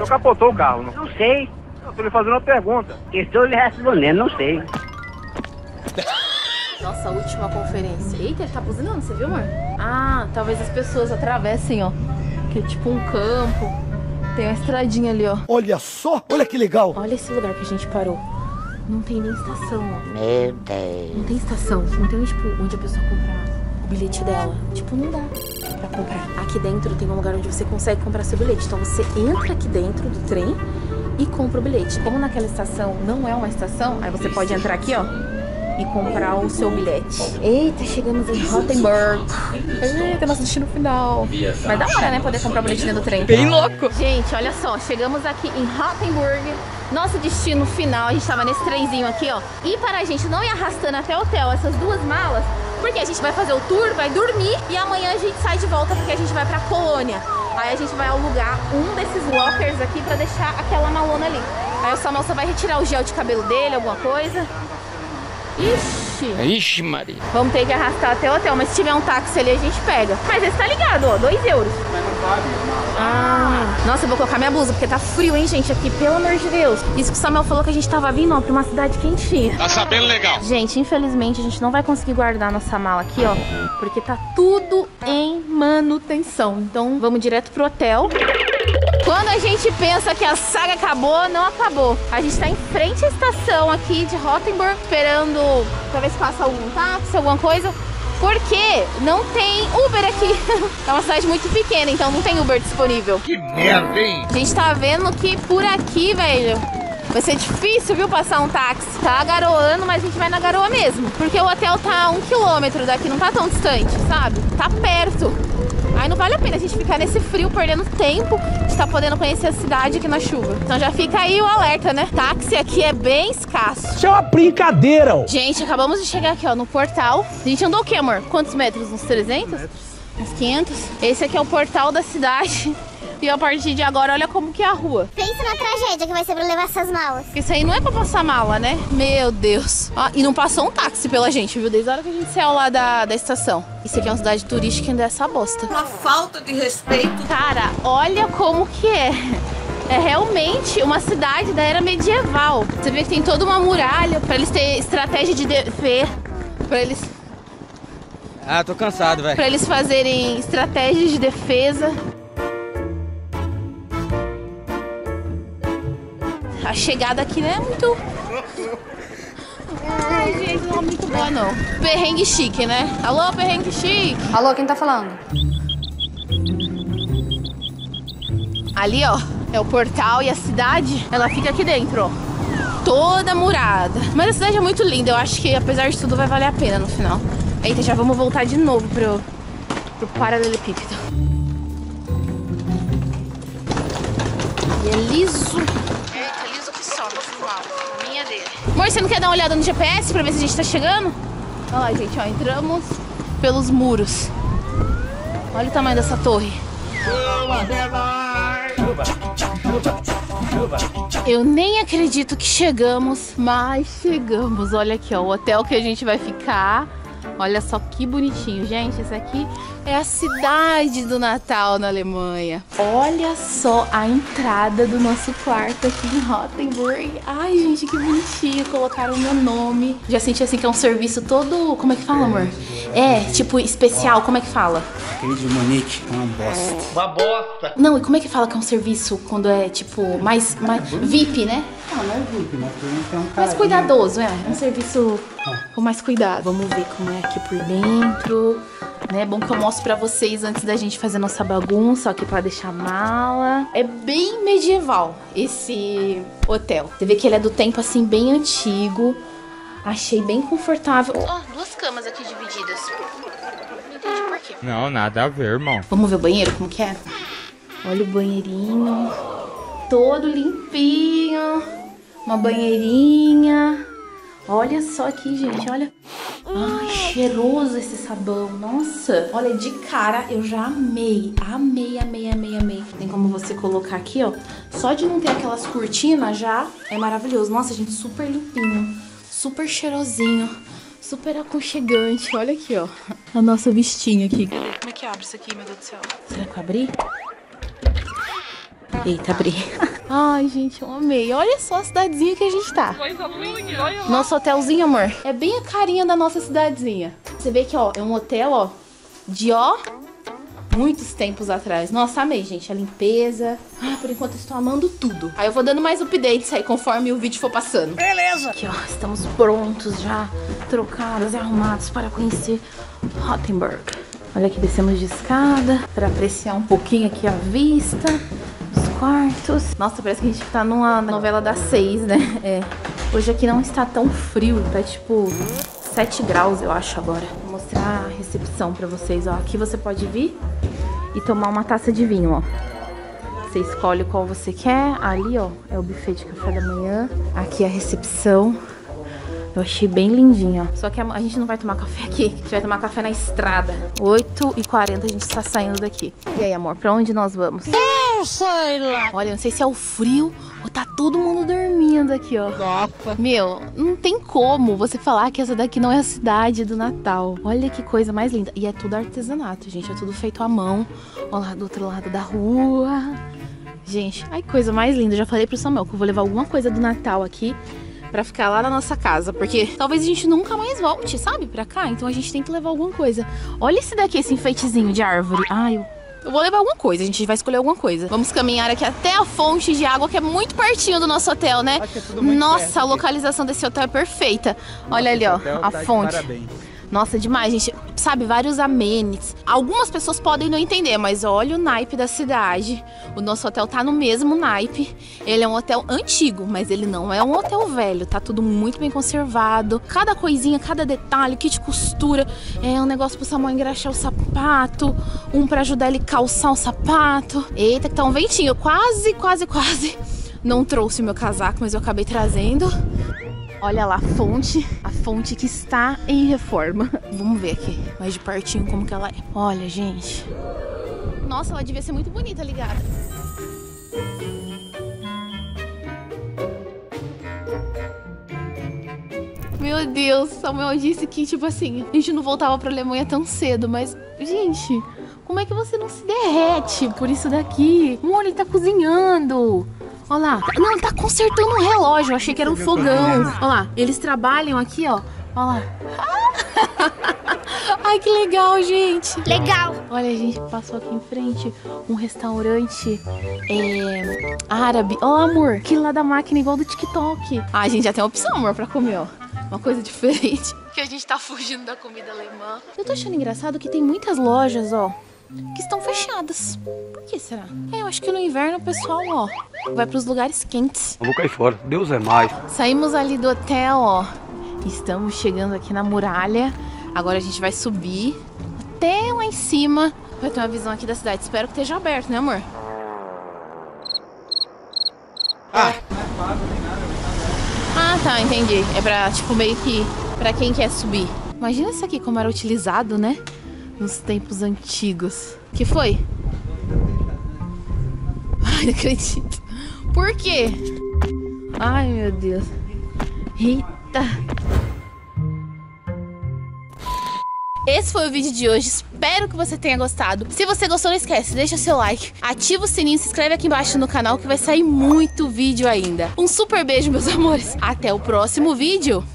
Você capotou o carro, não? Não sei. Eu tô lhe fazendo uma pergunta. Estou lhe respondendo, não sei. Nossa, a última conferência. Eita, ele tá buzinando, você viu, amor? Ah, talvez as pessoas atravessem, ó. Que é tipo um campo. Tem uma estradinha ali, ó. Olha só, olha que legal. Olha esse lugar que a gente parou. Não tem nem estação, ó. Meu Deus. Não tem estação. Não tem, tipo, onde a pessoa comprar o bilhete dela. Tipo, não dá pra comprar. Aqui dentro tem um lugar onde você consegue comprar seu bilhete. Então você entra aqui dentro do trem e compra o bilhete. Como naquela estação não é uma estação, aí você pode entrar aqui, ó, e comprar o seu bilhete. Eita, chegamos em Rothenburg. Eita, nosso destino final. Mas da hora, né, poder comprar o bilhete dentro do trem. Bem louco. Gente, olha só, chegamos aqui em Rothenburg. Nosso destino final, a gente tava nesse trenzinho aqui, ó. E para a gente não ir arrastando até o hotel essas duas malas, porque a gente vai fazer o tour, vai dormir e amanhã a gente sai de volta porque a gente vai pra Colônia. Aí a gente vai alugar um desses lockers aqui pra deixar aquela malona ali. Aí o Samuel só vai retirar o gel de cabelo dele, alguma coisa. Ixi. Ixi, Maria. Vamos ter que arrastar até o hotel, mas se tiver um táxi ali a gente pega. Mas esse tá ligado, ó, 2 euros. Mas não vale. Nossa, eu vou colocar minha blusa, porque tá frio, hein, gente, aqui, pelo amor de Deus. Isso que o Samuel falou que a gente tava vindo, ó, pra uma cidade quentinha. Tá sabendo legal. Gente, infelizmente a gente não vai conseguir guardar nossa mala aqui, ó, porque tá tudo em manutenção. Então vamos direto pro hotel. Quando a gente pensa que a saga acabou, não acabou. A gente tá em frente à estação aqui de Rothenburg, esperando pra ver se passa algum táxi, alguma coisa. Porque não tem Uber aqui. É uma cidade muito pequena, então não tem Uber disponível. Que merda, hein? A gente tá vendo que por aqui, velho, vai ser difícil, viu, passar um táxi. Tá garoando, mas a gente vai na garoa mesmo. Porque o hotel tá a 1 quilômetro daqui, não tá tão distante, sabe? Tá perto. Aí não vale a pena a gente ficar nesse frio, perdendo tempo de estar podendo conhecer a cidade aqui na chuva. Então já fica aí o alerta, né? Táxi aqui é bem escasso. Isso é uma brincadeira, ó. Gente, acabamos de chegar aqui, ó, no portal. A gente andou o quê, amor? Quantos metros? Uns 300? Uns 500? Esse aqui é o portal da cidade. E a partir de agora, olha como que é a rua. Pensa na tragédia que vai ser pra levar essas malas. Isso aí não é pra passar mala, né? Meu Deus. Ah, e não passou um táxi pela gente, viu? Desde a hora que a gente saiu lá da estação. Isso aqui é uma cidade turística e ainda é essa bosta. Uma falta de respeito. Cara, olha como que é. É realmente uma cidade da era medieval. Você vê que tem toda uma muralha pra eles terem estratégia de defesa. Pra eles... Ah, tô cansado, velho. Pra eles fazerem estratégias de defesa. A chegada aqui não é muito... Ai, gente, não é muito boa, não. Perrengue chique, né? Alô, perrengue chique. Alô, quem tá falando? Ali, ó, é o portal e a cidade, ela fica aqui dentro, ó. Toda murada. Mas a cidade é muito linda, eu acho que apesar de tudo vai valer a pena no final. Eita, já vamos voltar de novo pro paralelepípedo. E é liso. Eita, liso que só, a minha dele. Amor, você não quer dar uma olhada no GPS pra ver se a gente tá chegando? Olha lá, gente, ó, entramos pelos muros. Olha o tamanho dessa torre. Eu nem acredito que chegamos, mas chegamos. Olha aqui, ó, o hotel que a gente vai ficar. Olha só que bonitinho, gente. Esse aqui é a cidade do Natal na Alemanha. Olha só a entrada do nosso quarto aqui em Rothenburg. Ai, gente, que bonitinho. Colocaram o meu nome. Já senti assim que é um serviço todo... Como é que fala, amor? É, tipo, especial. Como é que fala? Aquele de Monique é uma bosta. Uma bosta. Não, e como é que fala que é um serviço quando é, tipo, mais VIP, né? Ah, não é VIP, mas tem um cara... Mais cuidadoso, é. Um serviço com mais cuidado. Vamos ver como é aqui por dentro. Né? Bom que eu mostro pra vocês antes da gente fazer nossa bagunça. Aqui pra deixar a mala. É bem medieval esse hotel. Você vê que ele é do tempo, assim, bem antigo. Achei bem confortável. Ó, 2 camas aqui divididas. Não entendi por quê. Não, nada a ver, irmão. Vamos ver o banheiro, como que é? Olha o banheirinho. Todo limpinho. Uma banheirinha. Olha só aqui, gente, olha. Ai, cheiroso esse sabão, nossa. Olha, de cara eu já amei. Amei, amei, amei, amei. Tem como você colocar aqui, ó. Só de não ter aquelas cortinas já é maravilhoso. Nossa, gente, super limpinho. Super cheirosinho. Super aconchegante. Olha aqui, ó. A nossa vestinha aqui. Como é que abre isso aqui, meu Deus do céu? Será que eu abri? Eita, abri. Ai, gente, eu amei. Olha só a cidadezinha que a gente tá. Coisa linda, olha lá. Nosso hotelzinho, amor, é bem a carinha da nossa cidadezinha. Você vê que, ó, é um hotel, ó, de, ó, muitos tempos atrás. Nossa, amei, gente, a limpeza. Ah, por enquanto eu estou amando tudo. Aí eu vou dando mais updates aí conforme o vídeo for passando. Beleza. Aqui, ó, estamos prontos já, trocados e arrumados para conhecer Rothenburg. Olha aqui, descemos de escada para apreciar um pouquinho aqui a vista, os quartos. Nossa, parece que a gente tá numa novela das 6, né? É. Hoje aqui não está tão frio, tá tipo 7 graus, eu acho, agora. Vou mostrar a recepção pra vocês, ó. Aqui você pode vir e tomar uma taça de vinho, ó. Você escolhe qual você quer. Ali, ó, é o buffet de café da manhã. Aqui é a recepção. Eu achei bem lindinho, ó. Só que a gente não vai tomar café aqui. A gente vai tomar café na estrada. 8h40 a gente está saindo daqui. E aí, amor, pra onde nós vamos? Eu sei lá. Olha, não sei se é o frio ou tá todo mundo dormindo aqui, ó. Nossa. Meu, não tem como você falar que essa daqui não é a cidade do Natal. Olha que coisa mais linda. E é tudo artesanato, gente. É tudo feito à mão. Olha lá do outro lado da rua. Gente, ai, coisa mais linda. Eu já falei pro Samuel que eu vou levar alguma coisa do Natal aqui pra ficar lá na nossa casa, porque talvez a gente nunca mais volte, sabe, pra cá. Então a gente tem que levar alguma coisa. Olha esse daqui, esse enfeitezinho de árvore. Ai, eu vou levar alguma coisa, a gente vai escolher alguma coisa. Vamos caminhar aqui até a fonte de água, que é muito pertinho do nosso hotel, né? Nossa, a localização desse hotel é perfeita. Olha ali, ó, a fonte. Nossa, demais, gente. Sabe, vários amenities. Algumas pessoas podem não entender, mas olha o naipe da cidade. O nosso hotel tá no mesmo naipe. Ele é um hotel antigo, mas ele não é um hotel velho. Tá tudo muito bem conservado. Cada coisinha, cada detalhe, kit de costura. É um negócio pro Samuel engraxar o sapato. Um pra ajudar ele a calçar o sapato. Eita, que tá um ventinho. Quase não trouxe o meu casaco, mas eu acabei trazendo. Olha lá a fonte que está em reforma. Vamos ver aqui, mais de pertinho, como que ela é. Olha, gente. Nossa, ela devia ser muito bonita, ligada. Meu Deus, Samuel disse que, tipo assim, a gente não voltava pra Alemanha tão cedo, mas, gente, como é que você não se derrete por isso daqui? Amor, ele tá cozinhando. Olha lá. Não, ele tá consertando um relógio. Eu achei que era um fogão. Olha lá. Eles trabalham aqui, ó. Olha lá. Ai, que legal, gente. Legal. Olha, a gente passou aqui em frente um restaurante árabe. Olha lá, amor. Aquele lá da máquina igual do TikTok. Ah, a gente já tem uma opção, amor, pra comer, ó. Uma coisa diferente. Que a gente tá fugindo da comida alemã. Eu tô achando engraçado que tem muitas lojas, ó, que estão fechadas. Por que será? Eu acho que no inverno o pessoal, ó, vai pros lugares quentes. Eu vou cair fora. Deus é mais. Saímos ali do hotel, ó. Estamos chegando aqui na muralha. Agora a gente vai subir até lá em cima. Vai ter uma visão aqui da cidade. Espero que esteja aberto, né, amor? Ah, Tá, entendi. É pra, tipo, meio que pra quem quer subir. Imagina isso aqui como era utilizado, né? Nos tempos antigos. Que foi? Ai, não acredito. Por quê? Ai, meu Deus. Eita. Esse foi o vídeo de hoje, espero que você tenha gostado. Se você gostou, não esquece, deixa seu like, ativa o sininho, se inscreve aqui embaixo no canal que vai sair muito vídeo ainda. Um super beijo, meus amores. Até o próximo vídeo.